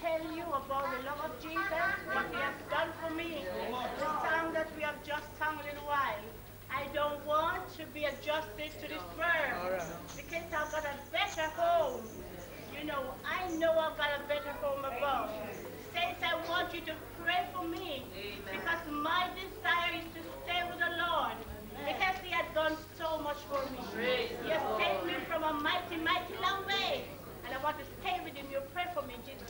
tell you about the love of Jesus, what he has done for me. The song that we have just sung a little while. I don't want to be adjusted to this world because I've got a better home. You know, I know I've got a better home above. Saints, I want you to pray for me because my desire is to stay with the Lord because he has done so much for me. He has saved me from a mighty, mighty long way. And I want to stay with him. You pray for me, Jesus.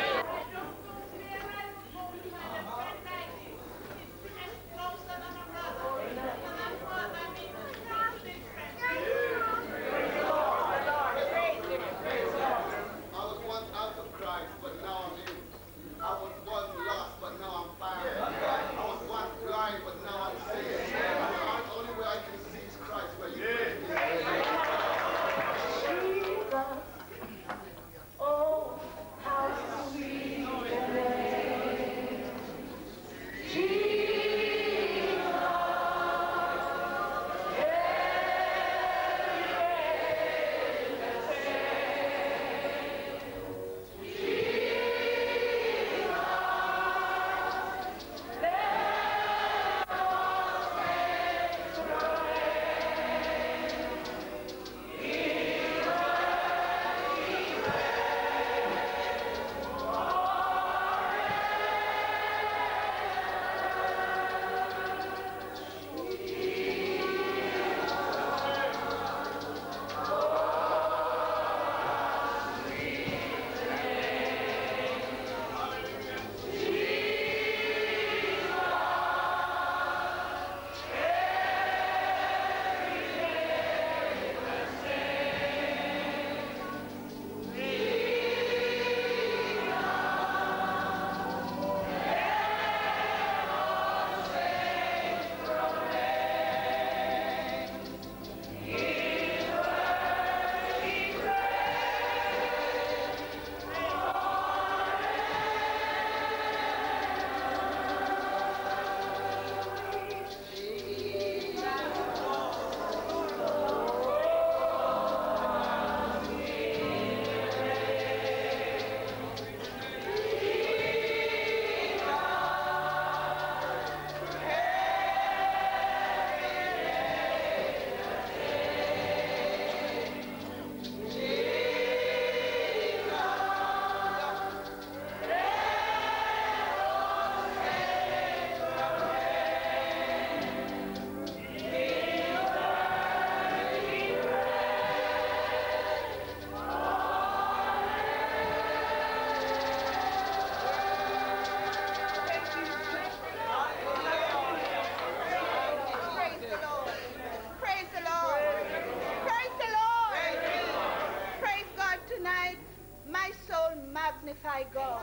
Magnify God.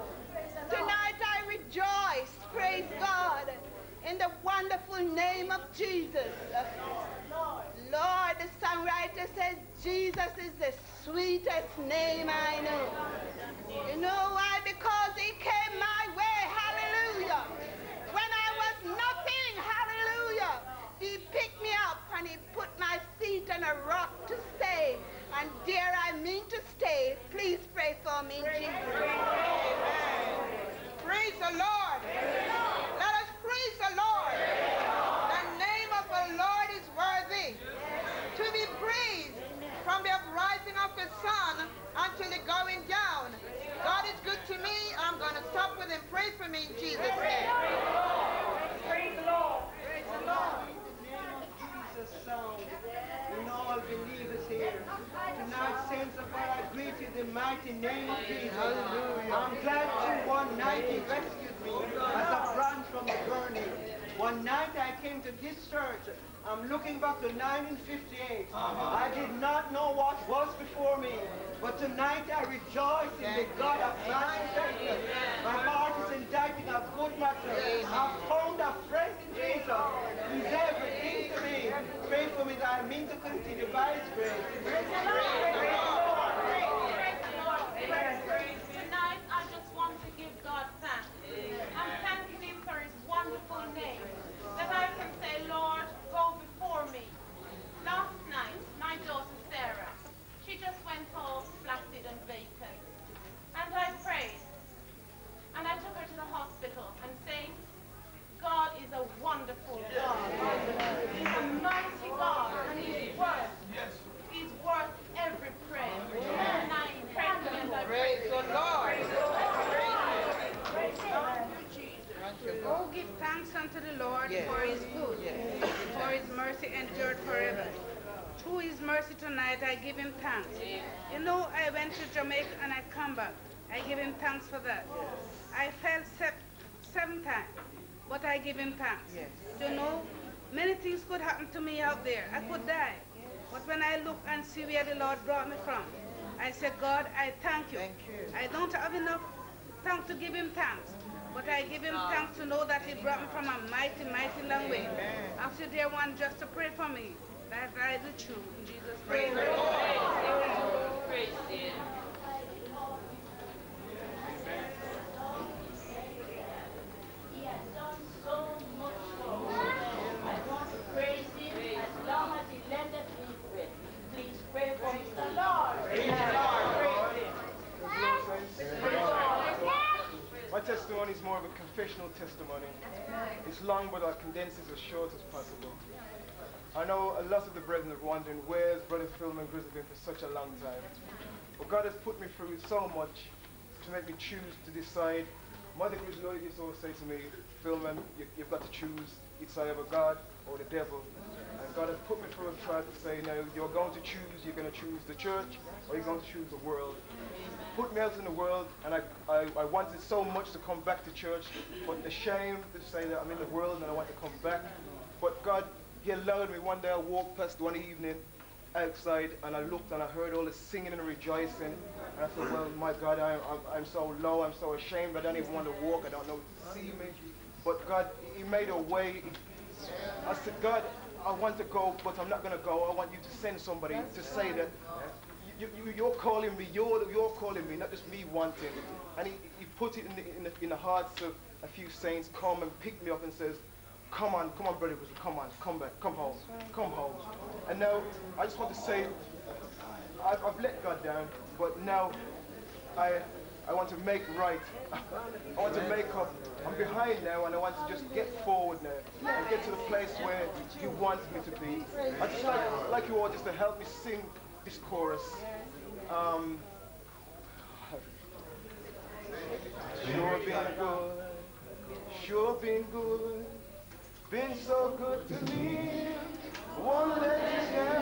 Tonight I rejoice, praise God, in the wonderful name of Jesus. Lord, the songwriter says Jesus is the sweetest name I know. You know why? Because he came my way, hallelujah. When I was nothing, hallelujah, he picked me up and he put my feet on a rock to stay. And there I mean to stay. Please pray for me, Jesus. Praise the Lord. Let us praise the Lord. The name of the Lord is worthy to be praised from the uprising of the sun until the going down. God is good to me. I'm going to stop with him. Pray for me in Jesus' name. Praise the Lord. Praise the Lord. The name of Jesus sound in all believers here. Tonight, saints of God, I greet you in the mighty name of Jesus. Hallelujah. I'm glad you one night he rescued me as a brand from the burning. One night I came to this church. I'm looking back to 1958. I did not know what was before me. But tonight I rejoice in the God of manifestation. My heart is inditing a good matter. I've found a friend in Jesus. He's everything to me. Pray for me that I mean to continue by his grace. Praise the Lord. Tonight I just want to give God thanks. I'm thanking him for his wonderful name. That I can say, Lord, go before me. Last night, my daughter Sarah, she just went home flaccid and vacant. And I prayed, God. Oh, give thanks unto the Lord, Yes. for his good, Yes. for his mercy endured forever. Through his mercy tonight, I give him thanks. You know, I went to Jamaica and I come back. I give him thanks for that. I fell 7 times, but I give him thanks. Yes. You know, many things could happen to me out there. I could die. But when I look and see where the Lord brought me from, I said, God, I thank you. Thank you. I don't have enough thanks to give him thanks, but I give him thanks to know that he brought me from a mighty, mighty long way. After there one just to pray for me, that I do true in Jesus' name. He has done so much for me. I want to praise him as long as he lendeth me breath. Please pray for Mr. Lord. My testimony is more of a confessional testimony. It's long, but I'll condense it as short as possible. I know a lot of the brethren are wondering, where's Brother Phil and Grizzly been for such a long time? But God has put me through so much to make me choose to decide. Mother Grizzly used to always say to me, Philman, you've got to choose. It's either God or the devil. And God has put me through a trial to say, no, you're going to choose. You're going to choose the church or you're going to choose the world. Put me out in the world, and I wanted so much to come back to church, but ashamed to say that I'm in the world and I want to come back. But God, he allowed me. One day I walked past one evening outside and I looked and I heard all the singing and rejoicing, and I thought, well, my God, I'm so low, I'm so ashamed, I don't even want to walk, I don't know who to see me. But God, he made a way. I said, God, I want to go, but I'm not going to go. I want you to send somebody to say that you're calling me, you're calling me, not just me wanting. And he put it in the hearts of a few saints, come and pick me up and says, come on, brother, come on, come back, come home. And now, I just want to say, I've let God down, but now I want to make right. I want to make up. I'm behind now, and I want to just get forward now and get to the place where he wants me to be. I just like you all just to help me sing this chorus. Sure been good, been so good to me. Won't let you down.